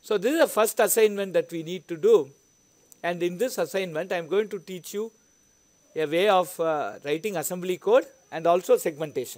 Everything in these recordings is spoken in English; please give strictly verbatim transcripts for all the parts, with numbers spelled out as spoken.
So this is the first assignment that we need to do, and in this assignment I am going to teach you a way of uh, writing assembly code and also segmentation.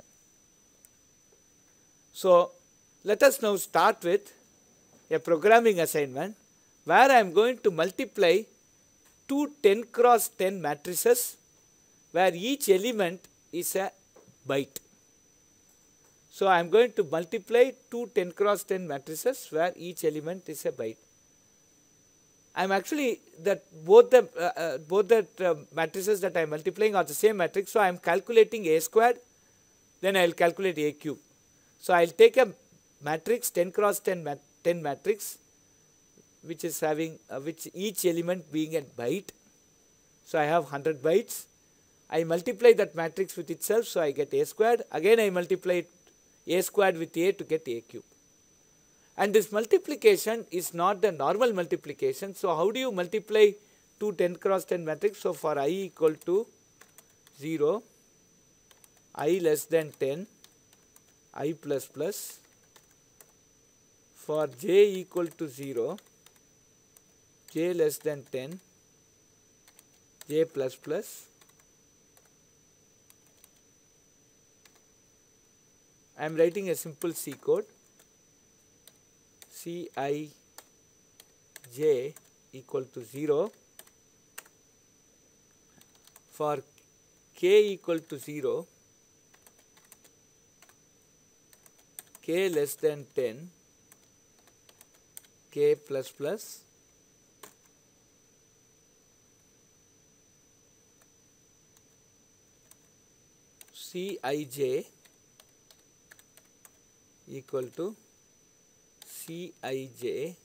So let us now start with a programming assignment where I am going to multiply two ten cross ten matrices where each element is a byte. So I am going to multiply two ten cross ten matrices where each element is a byte. I am actually that both the uh, uh, both the uh, matrices that I am multiplying are the same matrix. So I am calculating a squared, then I will calculate a cube. So I will take a matrix ten cross ten mat ten matrix, which is having uh, which each element being a byte. So I have one hundred bytes. I multiply that matrix with itself, so I get a squared. Again I multiply it a squared with a to get a cube. And this multiplication is not the normal multiplication. So how do you multiply two ten cross ten matrix? So for I equal to zero, I less than ten, I plus plus. For j equal to zero, j less than ten, j plus plus. I am writing a simple C code. C I j equal to zero. For k equal to zero, k less than ten, k plus plus. C I j equal to C I j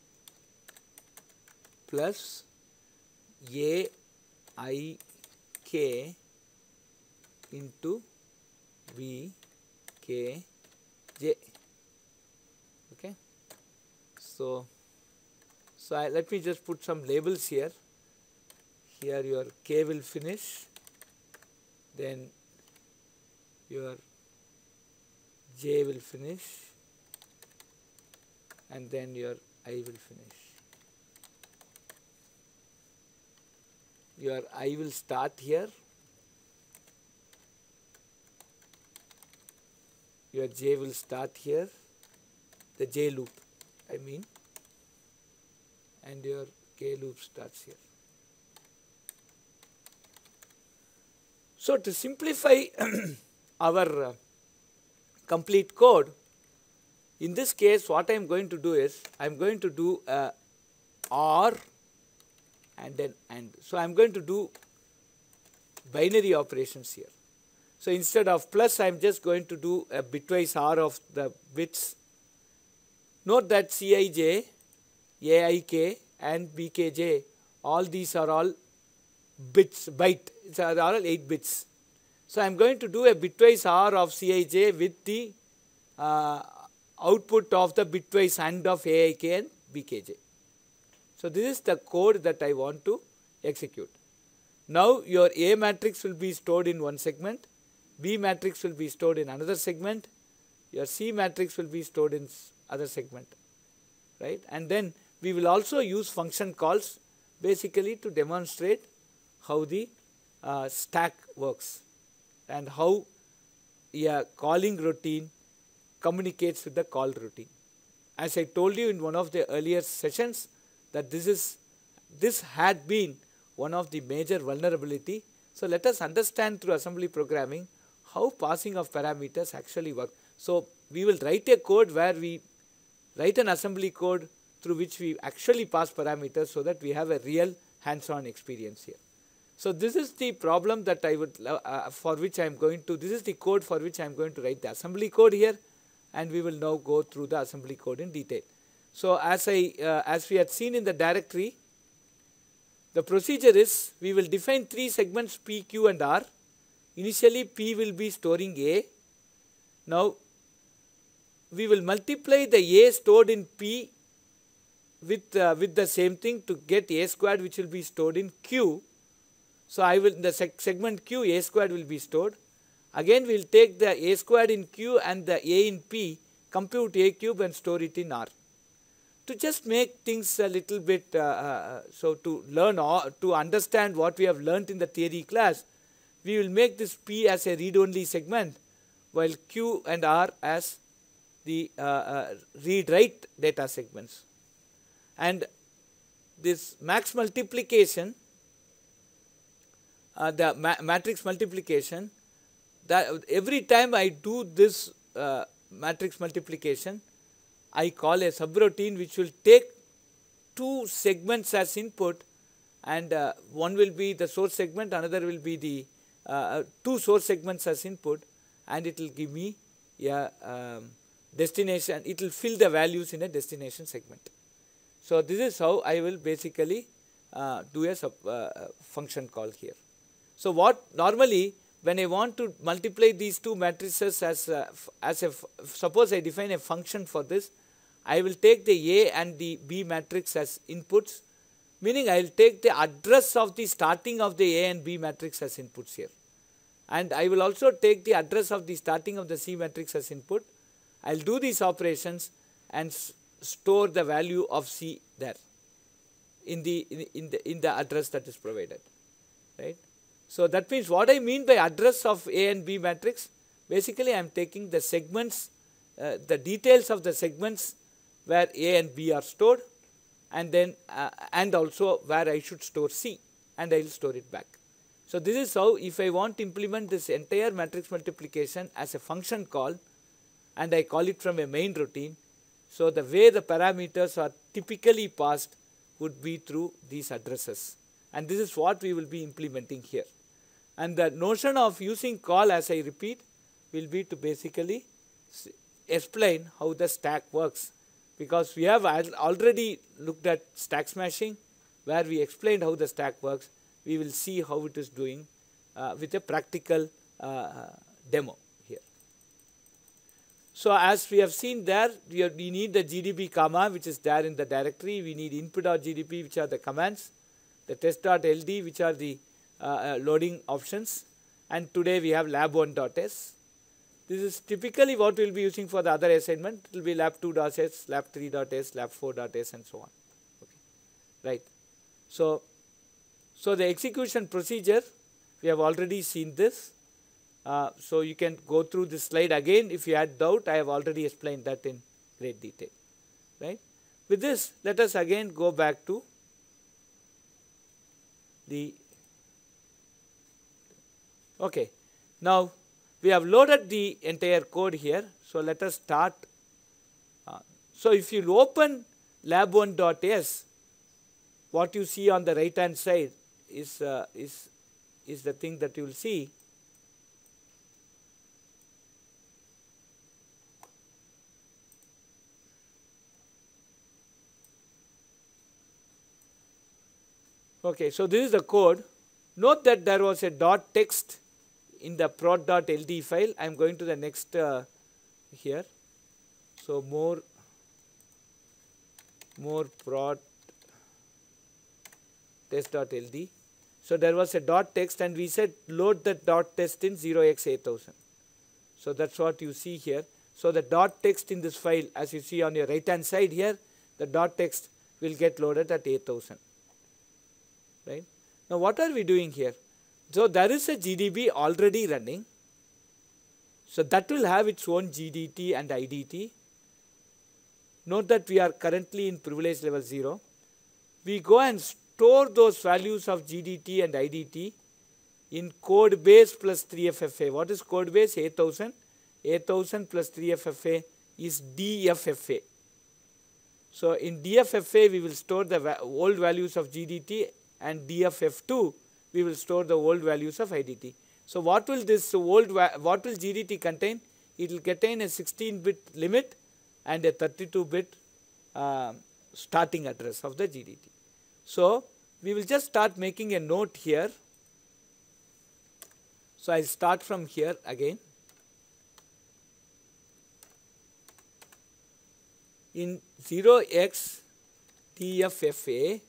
plus A I k into V k j. Okay. So, so I, let me just put some labels here. Here your k will finish, then your j will finish, and then your I will finish. Your I will start here, your j will start here, the j loop I mean, and your k loop starts here. So to simplify our uh, complete code, in this case what I am going to do is I am going to do a OR and then AND. So I am going to do binary operations here. So instead of plus I am just going to do a bitwise OR of the bits. Note that Cij, Aik and Bkj, all these are all bits, byte, they are all eight bits. So I am going to do a bitwise OR of Cij with the uh, output of the bitwise AND of A I K and B K J. So this is the code that I want to execute. Now your A matrix will be stored in one segment, B matrix will be stored in another segment, your C matrix will be stored in other segment, right? And then we will also use function calls basically to demonstrate how the uh, stack works and how a calling routine communicates with the call routine. As I told you in one of the earlier sessions, that this is this had been one of the major vulnerability. So let us understand through assembly programming how passing of parameters actually work. So we will write a code where we write an assembly code through which we actually pass parameters so that we have a real hands-on experience here. So this is the problem that I would uh, for which I am going to, this is the code for which I am going to write the assembly code here, and we will now go through the assembly code in detail. So as I uh, as we had seen in the directory, the procedure is we will define three segments P, Q and R. Initially P will be storing A. Now we will multiply the A stored in P with uh, with the same thing to get A squared, which will be stored in Q. So I will in the seg segment Q, A squared will be stored. Again we will take the A squared in Q and the A in P, compute A cube and store it in R. to just make things a little bit, uh, uh, so to learn or to understand what we have learnt in the theory class, we will make this P as a read-only segment, while Q and R as the uh, uh, read-write data segments. And this max multiplication, uh, the ma matrix multiplication, that every time I do this uh, matrix multiplication, I call a subroutine which will take two segments as input, and uh, one will be the source segment, another will be the uh, two source segments as input, and it will give me a um, destination, it will fill the values in a destination segment. So this is how I will basically uh, do a sub, uh, function call here. So what normally when I want to multiply these two matrices as a, as a, suppose I define a function for this, I will take the A and the B matrix as inputs, meaning I will take the address of the starting of the A and B matrix as inputs here. And I will also take the address of the starting of the C matrix as input. I will do these operations and store the value of C there in the, in, in, the, in the address that is provided, right. So that means what I mean by address of A and B matrix, basically I am taking the segments, uh, the details of the segments where A and B are stored, and then uh, and also where I should store C, and I will store it back. So this is how, if I want to implement this entire matrix multiplication as a function call, and I call it from a main routine, so the way the parameters are typically passed would be through these addresses, and this is what we will be implementing here. And the notion of using call, as I repeat, will be to basically explain how the stack works, because we have already looked at stack smashing where we explained how the stack works. We will see how it is doing uh, with a practical uh, demo here. So as we have seen there, we, have, we need the G D B comma, which is there in the directory. We need input.gdb, which are the commands, the test.ld, which are the uh, uh, loading options, and today we have lab one.s. This is typically what we will be using for the other assignment. It will be lab two.s, lab three.s, lab four.s, and so on. Okay. Right. So, so the execution procedure, we have already seen this. Uh, so you can go through this slide again. If you had doubt, I have already explained that in great detail. Right. With this, let us again go back to the. Okay. Now we have loaded the entire code here. So let us start. Uh, so if you open lab one.s, what you see on the right hand side is uh, is is the thing that you will see. Okay, so this is the code. Note that there was a dot text in the prod.ld file. I am going to the next uh, here. So more more prod test.ld. So there was a dot text, and we said load the dot text in zero x eight thousand. So that's what you see here. So the dot text in this file, as you see on your right hand side here, the dot text will get loaded at eight thousand. Right. Now what are we doing here? So there is a G D B already running. So that will have its own G D T and I D T. Note that we are currently in privilege level zero. We go and store those values of G D T and I D T in code base plus three F F A. What is code base? eight thousand. eight thousand plus three F F A is D F F A. So in D F F A we will store the va old values of G D T, and D F F two we will store the old values of I D T. So what will this old what will G D T contain? It will contain a sixteen bit limit and a thirty-two bit uh, starting address of the G D T. So we will just start making a note here. So I start from here again. In zero x D F F A,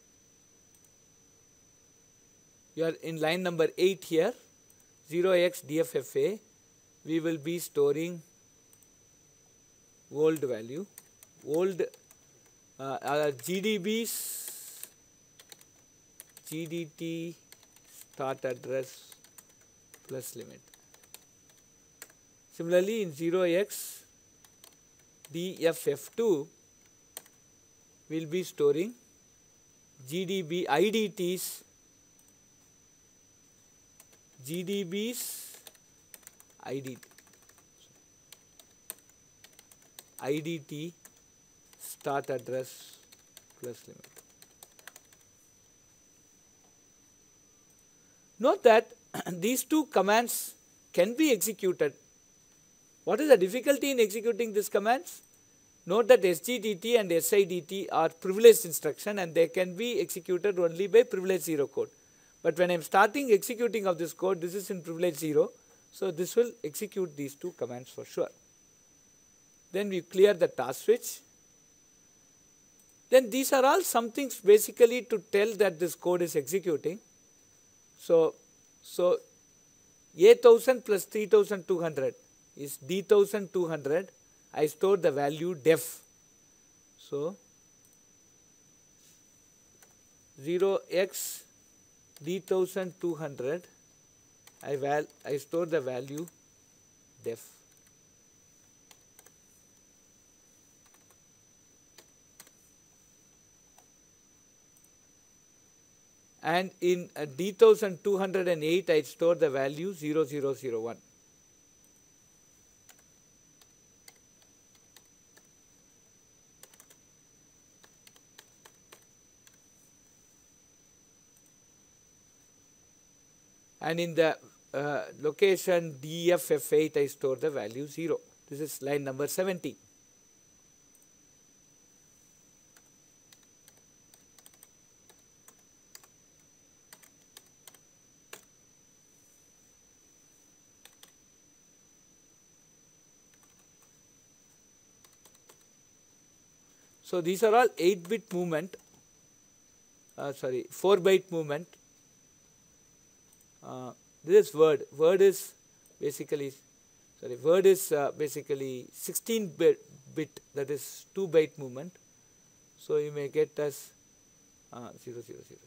you are in line number eight here, zero x D F F A, we will be storing old value, old uh, uh, G D B's G D T start address plus limit. Similarly, in zero x D F F two will be storing G D B I D T's G D B's I D T I D T start address plus limit. Note that these two commands can be executed. What is the difficulty in executing these commands? Note that S G D T and S I D T are privileged instruction and they can be executed only by privilege zero code. But when I am starting executing of this code, this is in privilege zero, so this will execute these two commands for sure. Then we clear the task switch. Then these are all some things basically to tell that this code is executing. So, so A one thousand plus three thousand two hundred is D one thousand two hundred. I store the value def. So, zero x D one thousand two hundred, I, val I store the value def. And in uh, D one thousand two hundred eight, I store the value zero zero zero one. And in the uh, location D F F eight, I store the value zero. This is line number seventy. So these are all eight bit movement, uh, sorry, four byte movement. Uh, this is word. Word is basically, sorry, word is uh, basically sixteen bit, bit, that is two byte movement. So you may get as uh, zero zero zero.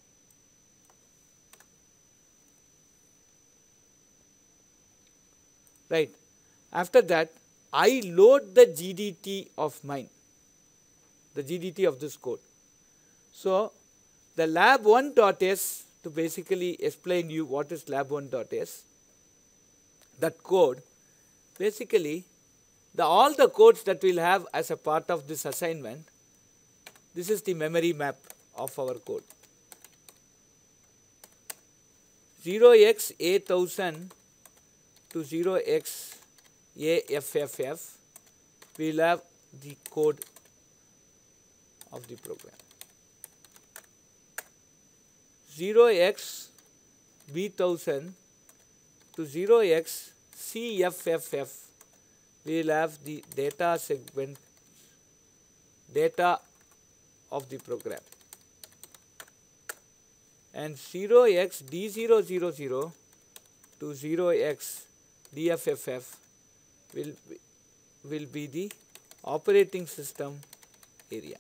Right. After that, I load the G D T of mine, the G D T of this code. So the lab one dot s, to basically explain you what is lab one dot s, that code, basically the all the codes that we will have as a part of this assignment, this is the memory map of our code. zero x A one thousand to zero x A F F F, we will have the code of the program. zero x B one thousand to zero x C F F F, we will have the data segment, data of the program. And zero x D zero zero zero to zero x D F F F will be, will be the operating system area.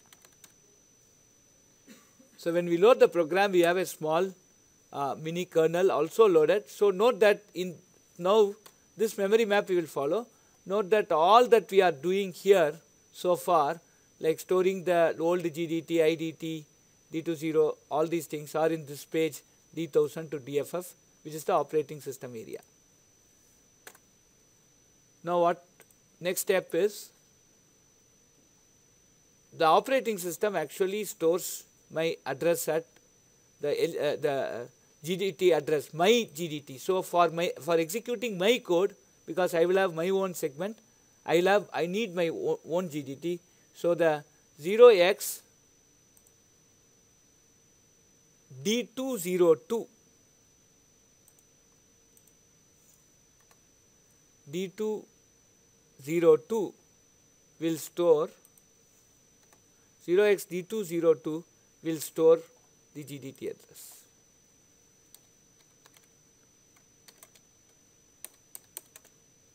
So when we load the program, we have a small uh, mini kernel also loaded. So note that in now this memory map we will follow. Note that all that we are doing here so far, like storing the old G D T, I D T, D twenty, all these things are in this page D one thousand to D F F, which is the operating system area. Now what next step is, the operating system actually stores my address at the uh, the uh, G D T address, my G D T. So for my for executing my code, because I will have my own segment, I will have I need my own G D T. So the zero x D two zero two D two zero two will store zero x D two zero two will store the G D T address.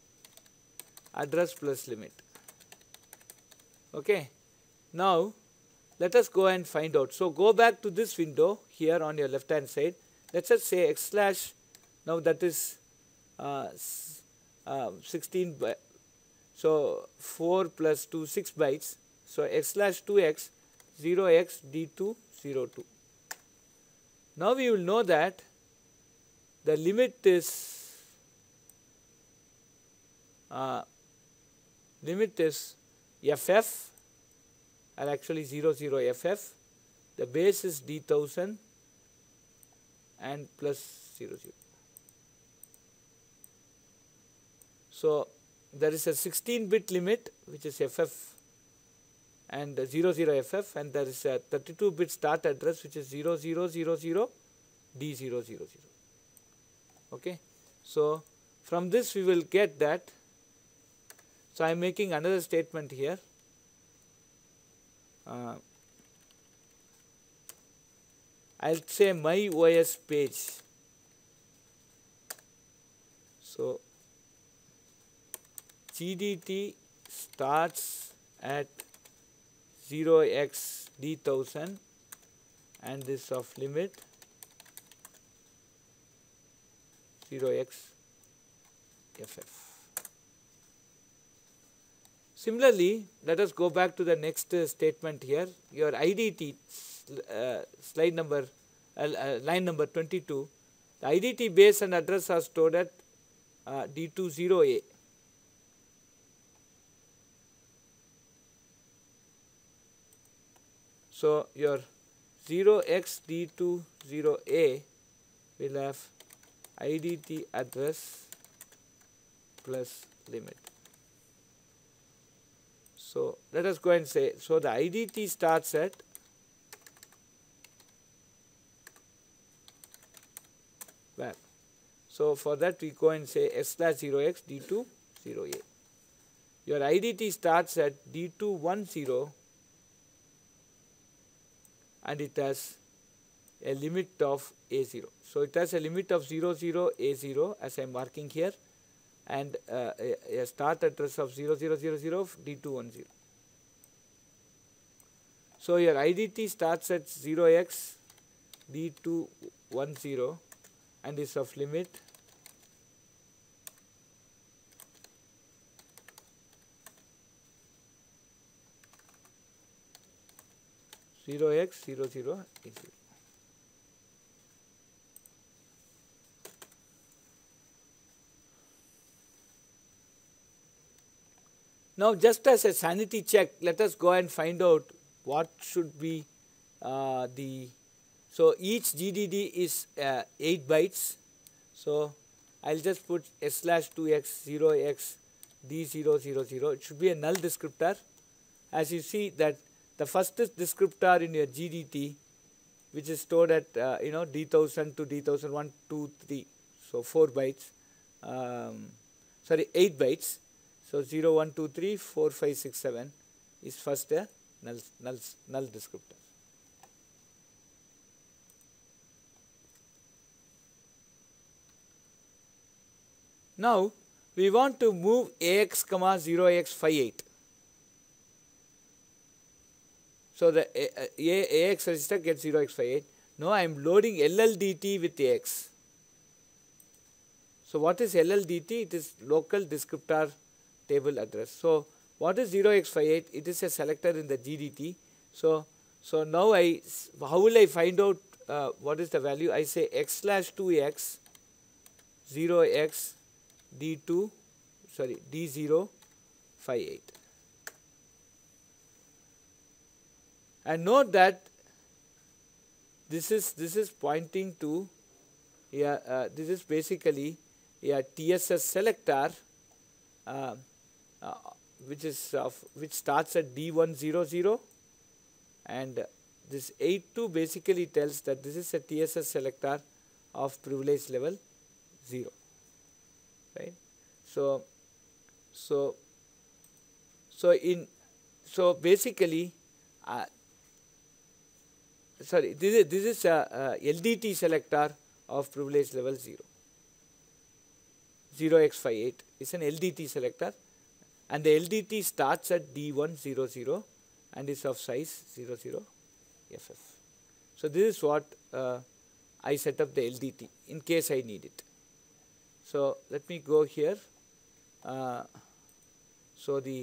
Address plus limit. Okay. Now let us go and find out. So go back to this window here on your left hand side. Let's just say x slash, now that is uh, uh, sixteen, so four plus two, six bytes. So x slash two x, zero x d two, zero two. Now we will know that the limit is uh, limit is ff, or actually zero zero ff. The base is d one thousand and plus zero zero. So there is a sixteen bit limit which is ff and zero zero ff, and there is a thirty-two bit start address which is zero zero zero zero d zero zero zero. Okay. So from this we will get that. So I am making another statement here. Uh, I will say my O S page. So G D T starts at zero x d one thousand and this of limit zero x ff. Similarly, let us go back to the next uh, statement here. Your I D T, uh, slide number, uh, uh, line number twenty-two, the I D T base and address are stored at uh, D twenty A. So your zero x d twenty A will have I D T address plus limit. So let us go and say, so the I D T starts at where? So for that we go and say s slash zero x d twenty A. Your I D T starts at d two ten and it has a limit of A zero. So it has a limit of zero zero A zero as I am marking here, and uh, a, a start address of zero zero zero zero d two ten. So your I D T starts at zero x d two ten and is of limit zero x zero zero A zero. Now just as a sanity check, let us go and find out what should be uh, the, so each G D D is uh, eight bytes. So I will just put s slash two x zero x d zero zero zero. It should be a null descriptor. As you see that the first descriptor in your G D T, which is stored at uh, you know d one thousand to d one thousand one, two, three, so four bytes, um, sorry eight bytes. So zero, one, two, three, four, five, six, seven is first a null, null, null descriptor. Now we want to move ax comma zero x fifty-eight. So the a, a, ax register gets zero x fifty-eight. Now I am loading L L D T with ax. So what is L L D T? It is local descriptor table address. So what is zero x fifty-eight? It is a selector in the G D T. So so now I, how will I find out uh, what is the value? I say x slash two x zero x d two, sorry d zero fifty-eight. And note that this is this is pointing to, yeah, uh, this is basically a T S S selector uh, uh, which is of which starts at D one hundred, and this eighty-two basically tells that this is a T S S selector of privilege level zero, right? So so so in so basically uh, sorry this is this is a, a L D T selector of privilege level zero. zero x fifty-eight is an L D T selector, and the L D T starts at D one hundred and is of size zero zero F F. So this is what uh, I set up the L D T in case I need it. So let me go here. Uh, so the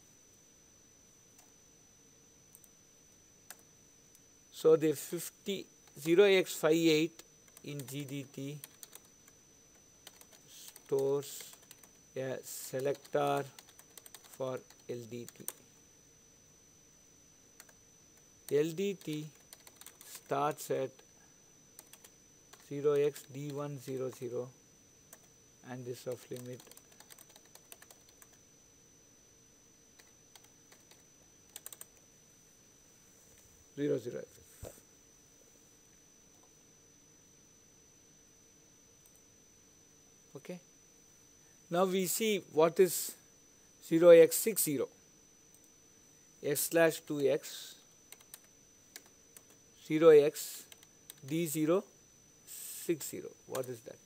so the fifty zero x fifty-eight in G D T stores a selector for L D T. L D T starts at zero x D one zero zero and is of limit zero zero F F. Okay. Now we see what is zero x sixty, x slash two x, zero x D zero sixty. What is that?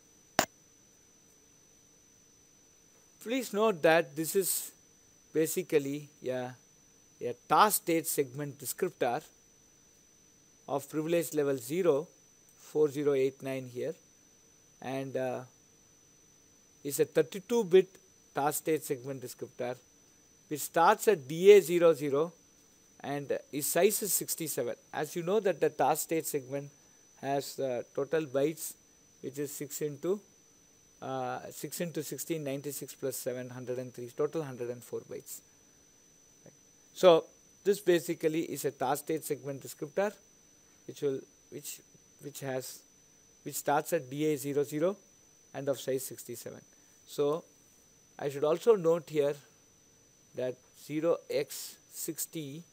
Please note that this is basically a, a task state segment descriptor of privilege level zero, four zero eight nine here, and uh, is a thirty-two bit task state segment descriptor which starts at D A zero zero and uh, its size is sixty-seven. As you know that the task state segment has uh, total bytes which is six into uh, six into sixteen, ninety-six plus seven, one hundred three, total one hundred four bytes. Right. So this basically is a task state segment descriptor which will which which has which starts at D A zero zero and of size sixty-seven. So I should also note here that zero x sixty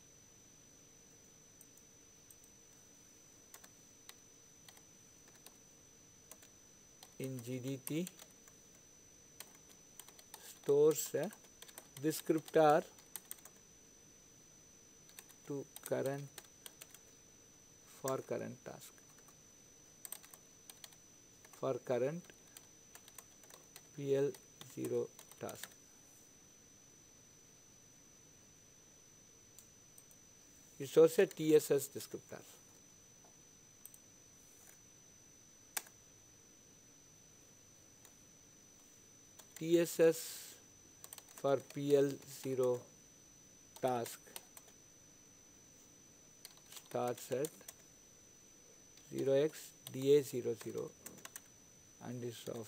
in G D T stores a descriptor to current for current task for current P L zero task. It shows a T S S descriptor. T S S for P L zero task starts at zero x D A zero zero and is of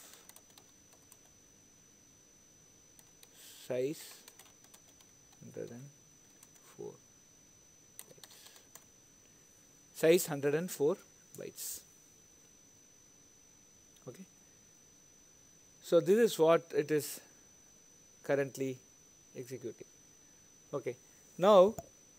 size one hundred four bytes. Size one hundred four bytes. Okay. So this is what it is currently executing. Okay. Now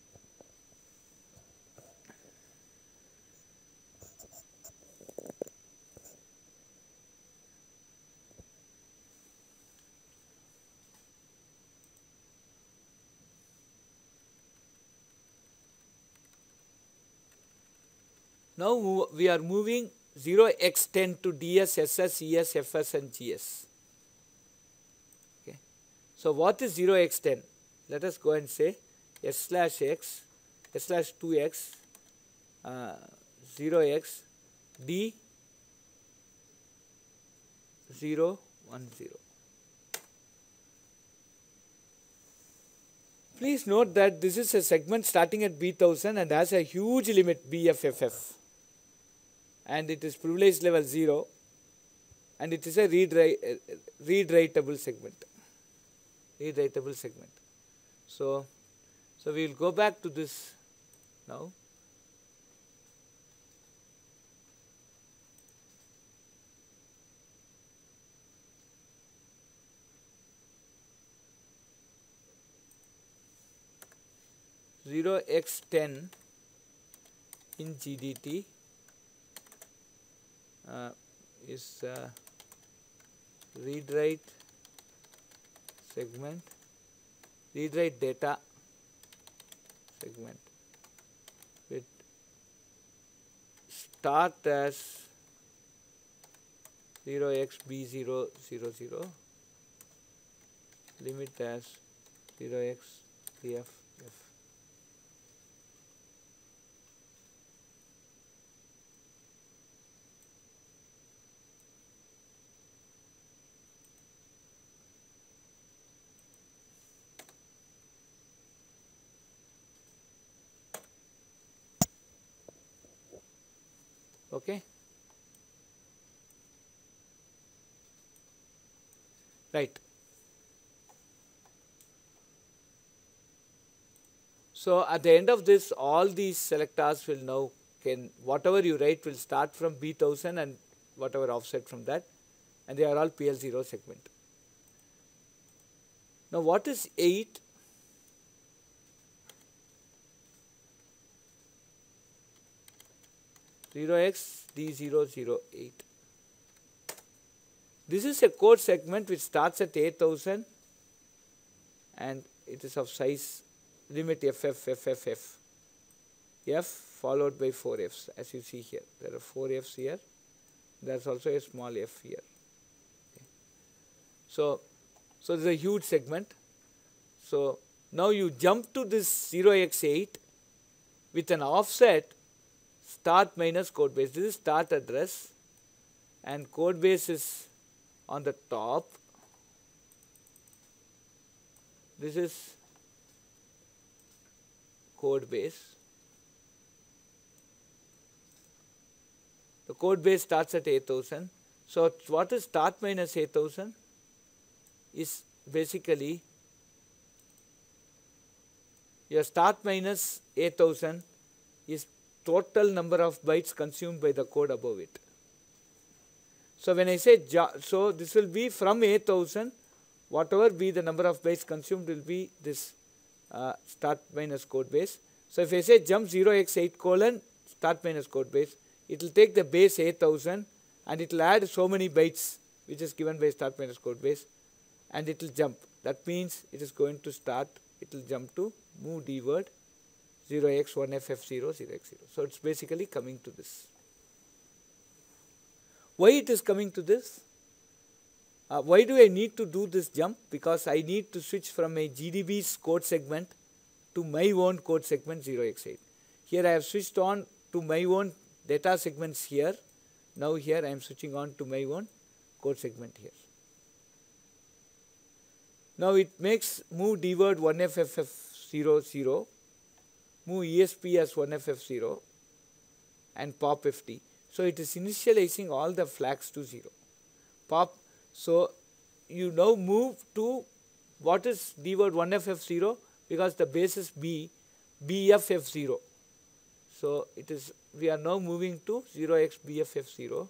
Now we are moving zero x ten to D S, S S, E S, F S and G S. Okay. So what is zero x ten? Let us go and say S slash x, S slash two x, uh, zero x, D zero one zero. Please note that this is a segment starting at B one thousand and has a huge limit B F F F. And it is privilege level zero and it is a read, write, uh, read writable segment. Read writable segment. So, so we will go back to this now. zero x ten in G D T uh, is uh, read write segment, read write data segment with start as zero x B zero zero zero, limit as zero x B F F. Okay. Right. So at the end of this, all these selectors will now can whatever you write will start from B one thousand and whatever offset from that, and they are all P L zero segment. Now what is eight? zero x D zero zero eight. This is a code segment which starts at eight thousand and it is of size limit F F F F F. F followed by four F's, as you see here. There are four F's here. There is also a small f here. Okay. So, so this is a huge segment. So now you jump to this zero x eight with an offset start minus code base. This is start address and code base is on the top. This is code base. The code base starts at eight thousand. So what is start minus eight thousand? Is basically your start minus eight thousand is total number of bytes consumed by the code above it. So when I say, so this will be from eight thousand, whatever be the number of bytes consumed will be this uh, start minus code base. So if I say jump zero x eight colon start minus code base, it will take the base eight thousand and it will add so many bytes which is given by start minus code base and it will jump. That means it is going to start, it will jump to move d word zero x one f f zero zero x zero. So it's basically coming to this. Why it is coming to this? Uh, why do I need to do this jump? Because I need to switch from a G D B's code segment to my own code segment zero x eight. Here I have switched on to my own data segments here. Now here I am switching on to my own code segment here. Now it makes move d word one f f f zero zero, move E S P as one f f zero and pop F T. So it is initializing all the flags to zero. Pop, so you now move to what is d word one f f zero because the base is B, B F F zero. So it is, we are now moving to zero x B F F zero.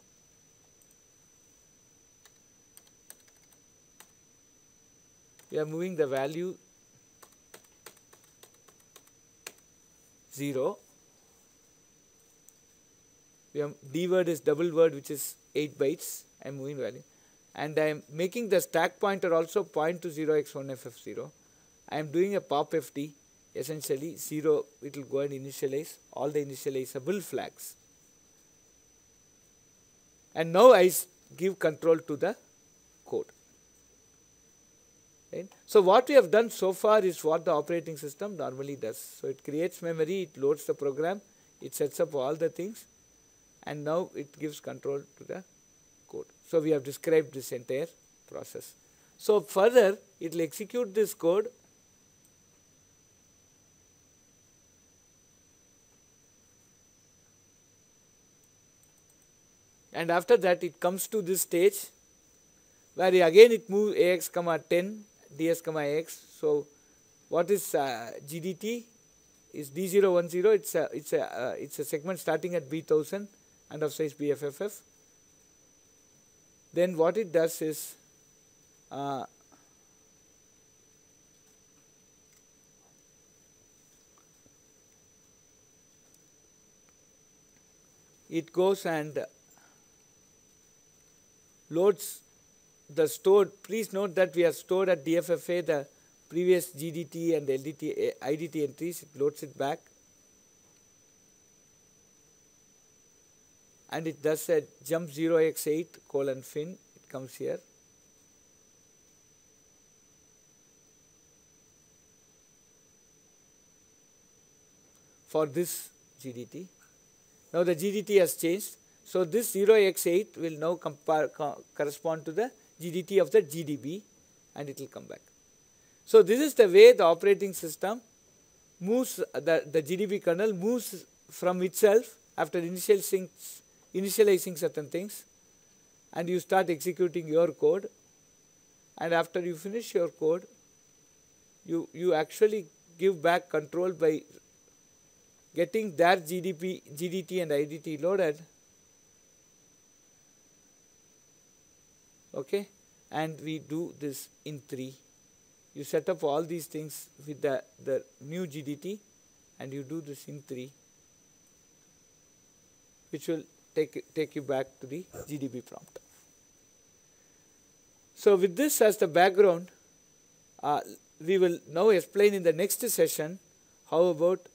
We are moving the value zero. We are, d word is double word which is eight bytes. I am moving value. And I am making the stack pointer also point to zero x one f f zero. I am doing a pop F T, essentially zero, it will go and initialize all the initializable flags. And now I give control to the code. Right? So what we have done so far is what the operating system normally does. So it creates memory, it loads the program, it sets up all the things, and now it gives control to the code. So we have described this entire process. So further it will execute this code and after that it comes to this stage where again it moves ax comma ten, ds comma ax. So what is uh, G D T is D zero one zero, it's a, it's a, uh, it's a segment starting at B one thousand and of size B F F F. Then what it does is uh, it goes and loads the stored. Please note that we have stored at D F F A the previous G D T and L D T, I D T entries. It loads it back and it does a jump zero x eight colon fin. It comes here. For this G D T. Now the G D T has changed. So this zero x eight will now compare, co correspond to the G D T of the G D B and it will come back. So this is the way the operating system moves, the, the G D B kernel moves from itself after initializing, initializing certain things, and you start executing your code, and after you finish your code, you, you actually give back control by getting their G D P, G D T and I D T loaded, okay, and we do this in three. You set up all these things with the, the new G D T, and you do this in three, which will take, take you back to the G D B prompt. So with this as the background, uh, we will now explain in the next session how about